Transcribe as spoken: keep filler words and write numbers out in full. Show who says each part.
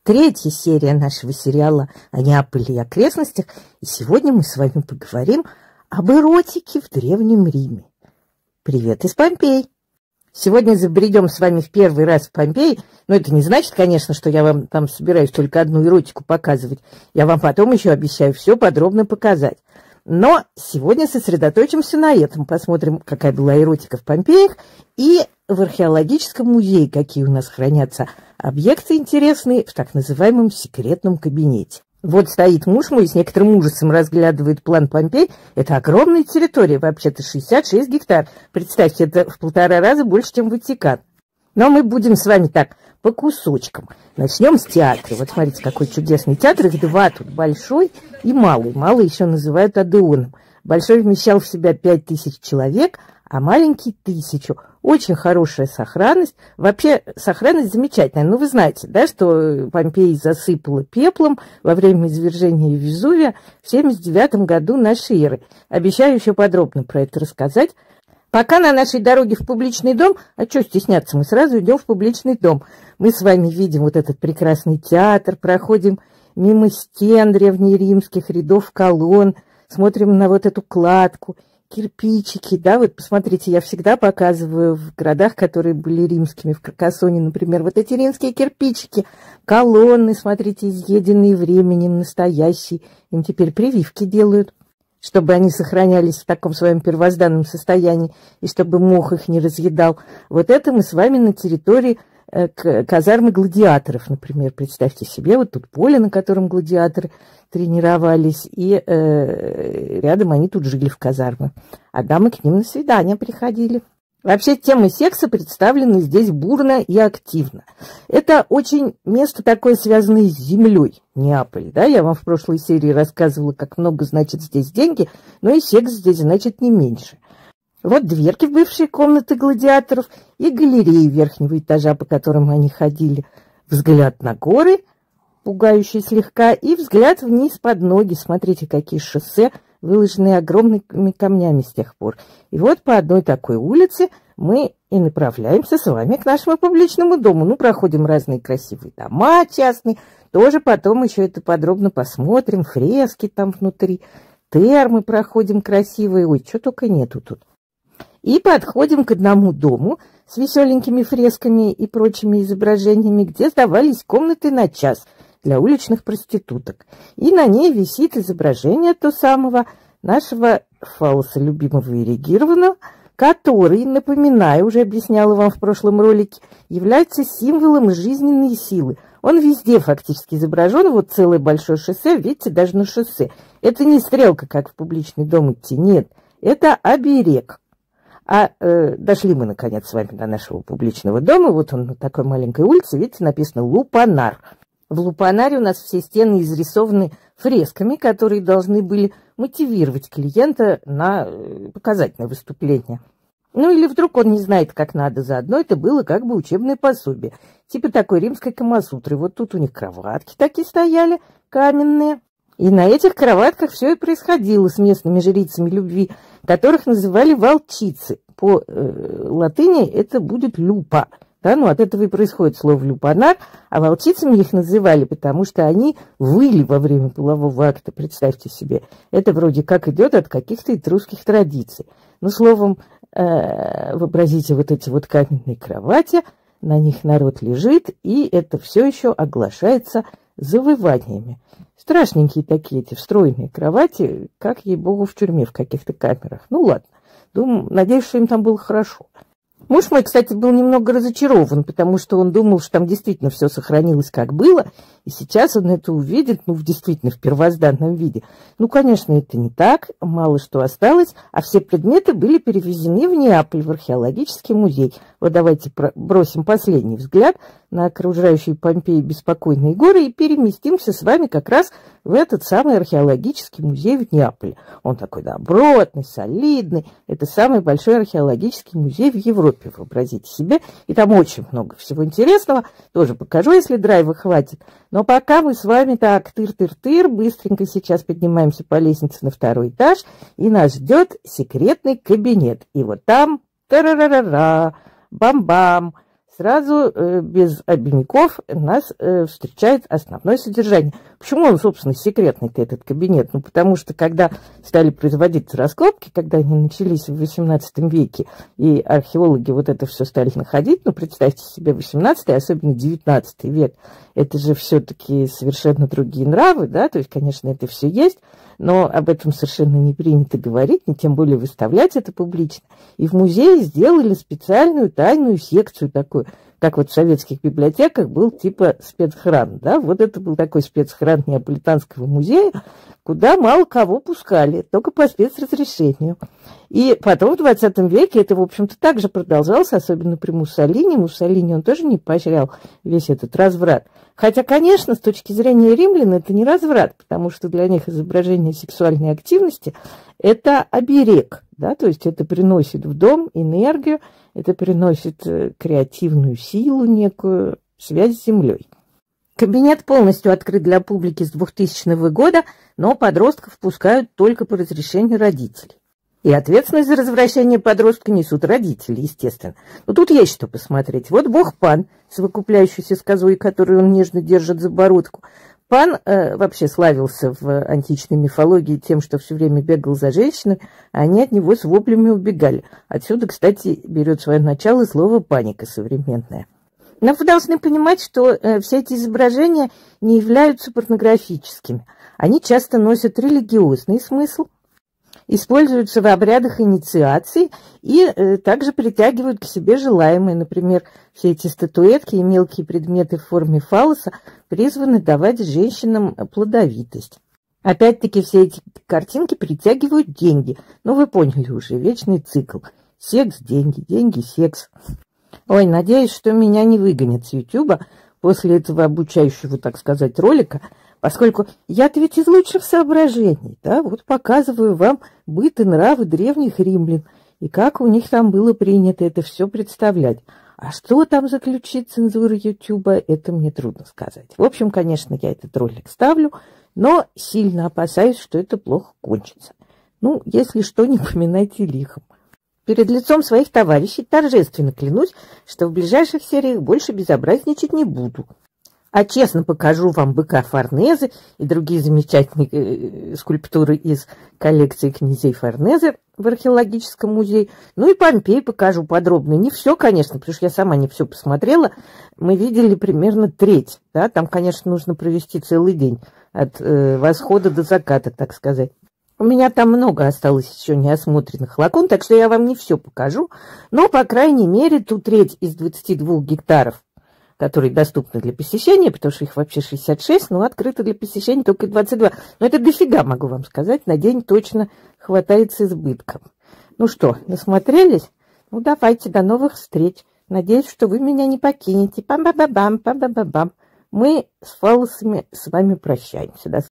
Speaker 1: Третья серия нашего сериала о Неаполе и окрестностях, и сегодня мы с вами поговорим об эротике в Древнем Риме. Привет из Помпей! Сегодня забредем с вами в первый раз в Помпеи, но это не значит, конечно, что я вам там собираюсь только одну эротику показывать. Я вам потом еще обещаю все подробно показать. Но сегодня сосредоточимся на этом, посмотрим, какая была эротика в Помпеях, и в археологическом музее, какие у нас хранятся объекты интересные в так называемом секретном кабинете. Вот стоит муж мой и с некоторым ужасом разглядывает план Помпей. Это огромная территория, вообще-то шестьдесят шесть гектар. Представьте, это в полтора раза больше, чем Ватикан. Но мы будем с вами так, по кусочкам. Начнем с театра. Вот смотрите, какой чудесный театр. Их два тут, большой и малый. Малый еще называют Адеоном. Большой вмещал в себя пять тысяч человек, а маленький — тысячу. Очень хорошая сохранность. Вообще, сохранность замечательная. Ну, вы знаете, да, что Помпеи засыпало пеплом во время извержения Везувия в семьдесят девятом году нашей эры. Обещаю еще подробно про это рассказать. Пока на нашей дороге в публичный дом, а что стесняться, мы сразу идем в публичный дом. Мы с вами видим вот этот прекрасный театр, проходим мимо стен древнеримских, рядов колонн, смотрим на вот эту кладку, кирпичики, да, вот посмотрите, я всегда показываю в городах, которые были римскими, в Каркасоне, например, вот эти римские кирпичики, колонны, смотрите, изъеденные временем, настоящие, им теперь прививки делают, чтобы они сохранялись в таком своем первозданном состоянии, и чтобы мох их не разъедал. Вот это мы с вами на территории э, казармы гладиаторов, например, представьте себе, вот тут поле, на котором гладиаторы тренировались, и э, рядом они тут жили в казармах, а дамы к ним на свидания приходили. Вообще, темы секса представлены здесь бурно и активно. Это очень место такое, связанное с землей, Неаполь, да, я вам в прошлой серии рассказывала, как много значит здесь деньги, но и секс здесь значит не меньше. Вот дверки в бывшие комнаты гладиаторов и галереи верхнего этажа, по которым они ходили. Взгляд на горы, пугающий слегка, и взгляд вниз под ноги. Смотрите, какие шоссе, выложенные огромными камнями с тех пор. И вот по одной такой улице мы и направляемся с вами к нашему публичному дому. Ну, проходим разные красивые дома частные, тоже потом еще это подробно посмотрим, фрески там внутри, термы проходим красивые, ой, что только нету тут. И подходим к одному дому с веселенькими фресками и прочими изображениями, где сдавались комнаты на час для уличных проституток. И на ней висит изображение то самого нашего фаллоса любимого эрегированного, который, напоминаю, уже объясняла вам в прошлом ролике, является символом жизненной силы. Он везде фактически изображен, вот целое большое шоссе, видите, даже на шоссе. Это не стрелка, как в публичный дом идти, нет, это оберег. А э, дошли мы, наконец, с вами до нашего публичного дома, вот он на такой маленькой улице, видите, написано «Лупанар». В Лупанаре у нас все стены изрисованы фресками, которые должны были мотивировать клиента на показательное выступление. Ну или вдруг он не знает, как надо, заодно это было как бы учебное пособие, типа такой римской камасутры. Вот тут у них кроватки такие стояли, каменные. И на этих кроватках все и происходило с местными жрицами любви, которых называли волчицы. По э, латыни это будет люпа. Да, ну от этого и происходит слово «люпанар», а волчицами их называли, потому что они выли во время полового акта, представьте себе. Это вроде как идет от каких-то этрусских традиций. Ну, словом, э, вообразите вот эти вот каменные кровати, на них народ лежит, и это все еще оглашается завываниями. Страшненькие такие эти встроенные кровати, как, ей-богу, в тюрьме в каких-то камерах. Ну, ладно, думаю, надеюсь, что им там было хорошо. Муж мой, кстати, был немного разочарован, потому что он думал, что там действительно все сохранилось, как было, и сейчас он это увидит, ну, действительно, в первозданном виде. Ну, конечно, это не так, мало что осталось, а все предметы были перевезены в Неаполь, в археологический музей. Вот давайте бросим последний взгляд на окружающие Помпеи беспокойные горы и переместимся с вами как раз в этот самый археологический музей в Неаполе. Он такой добротный, солидный. Это самый большой археологический музей в Европе, вообразите себе. И там очень много всего интересного. Тоже покажу, если драйва хватит. Но пока мы с вами так тыр-тыр-тыр, быстренько сейчас поднимаемся по лестнице на второй этаж, и нас ждет секретный кабинет. И вот там, тарарара, бам-бам, сразу э, без обиняков нас э, встречает основное содержание. Почему он, собственно, секретный-то, этот кабинет? Ну, потому что, когда стали производиться раскопки, когда они начались в восемнадцатом веке, и археологи вот это все стали находить, ну, представьте себе, восемнадцатый, особенно девятнадцатый век, это же все-таки совершенно другие нравы, да, то есть, конечно, это все есть, но об этом совершенно не принято говорить, не тем более выставлять это публично. И в музее сделали специальную тайную секцию такую, как вот в советских библиотеках был типа спецхран, да, вот это был такой спецхран Неаполитанского музея, куда мало кого пускали, только по спецразрешению. И потом в двадцатом веке это, в общем-то, также продолжалось, особенно при Муссолини. Муссолини он тоже не поощрял весь этот разврат. Хотя, конечно, с точки зрения римлян это не разврат, потому что для них изображение сексуальной активности – это оберег, да, то есть это приносит в дом энергию, это приносит креативную силу некую, связь с землей. Кабинет полностью открыт для публики с двухтысячного года, но подростков пускают только по разрешению родителей. И ответственность за развращение подростка несут родители, естественно. Но тут есть что посмотреть. Вот бог Пан, совокупляющийся с козой, которую он нежно держит за бородку. Пан э, вообще славился в античной мифологии тем, что все время бегал за женщиной, а они от него с воплями убегали. Отсюда, кстати, берет свое начало слово «паника» современное. Но вы должны понимать, что э, все эти изображения не являются порнографическими. Они часто носят религиозный смысл, используются в обрядах инициации и э, также притягивают к себе желаемое. Например, все эти статуэтки и мелкие предметы в форме фаллоса призваны давать женщинам плодовитость. Опять-таки все эти картинки притягивают деньги. Ну, вы поняли уже, вечный цикл. Секс, деньги, деньги, секс. Ой, надеюсь, что меня не выгонят с Ютуба после этого обучающего, так сказать, ролика, поскольку я-то ведь из лучших соображений, да, вот показываю вам быт и нравы древних римлян, и как у них там было принято это все представлять. А что там за ключи цензуры Ютуба, это мне трудно сказать. В общем, конечно, я этот ролик ставлю, но сильно опасаюсь, что это плохо кончится. Ну, если что, не поминайте лихом. Перед лицом своих товарищей торжественно клянусь, что в ближайших сериях больше безобразничать не буду. А честно покажу вам быка Форнезе и другие замечательные э, скульптуры из коллекции князей Форнезе в археологическом музее. Ну и Помпей покажу подробно. Не все, конечно, потому что я сама не все посмотрела. Мы видели примерно треть. Да? Там, конечно, нужно провести целый день от э, восхода до заката, так сказать. У меня там много осталось еще неосмотренных лакун, так что я вам не все покажу. Но, по крайней мере, ту треть из двадцати двух гектаров, которые доступны для посещения, потому что их вообще шестьдесят шесть, но открыто для посещения только двадцать два. Но это дофига, могу вам сказать, на день точно хватает с избытком. Ну что, насмотрелись? Ну давайте, до новых встреч. Надеюсь, что вы меня не покинете. Пам-ба-ба-бам, пам-ба-ба-бам. Мы с фаллосами с вами прощаемся. До